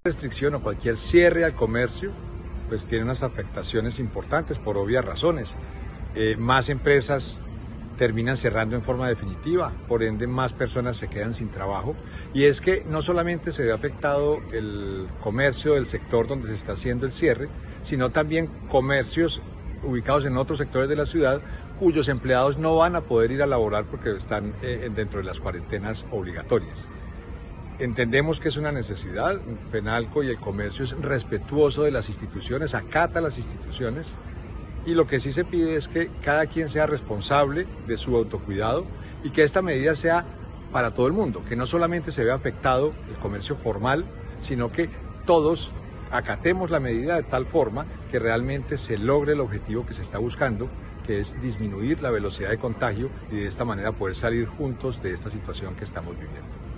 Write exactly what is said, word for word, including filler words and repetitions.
Restricción o cualquier cierre al comercio pues tiene unas afectaciones importantes por obvias razones. Eh, más empresas terminan cerrando en forma definitiva, por ende más personas se quedan sin trabajo, y es que no solamente se ve afectado el comercio del sector donde se está haciendo el cierre, sino también comercios ubicados en otros sectores de la ciudad cuyos empleados no van a poder ir a laborar porque están eh, dentro de las cuarentenas obligatorias. Entendemos que es una necesidad. Fenalco y el comercio es respetuoso de las instituciones, acata las instituciones, y lo que sí se pide es que cada quien sea responsable de su autocuidado y que esta medida sea para todo el mundo, que no solamente se vea afectado el comercio formal, sino que todos acatemos la medida de tal forma que realmente se logre el objetivo que se está buscando, que es disminuir la velocidad de contagio y de esta manera poder salir juntos de esta situación que estamos viviendo.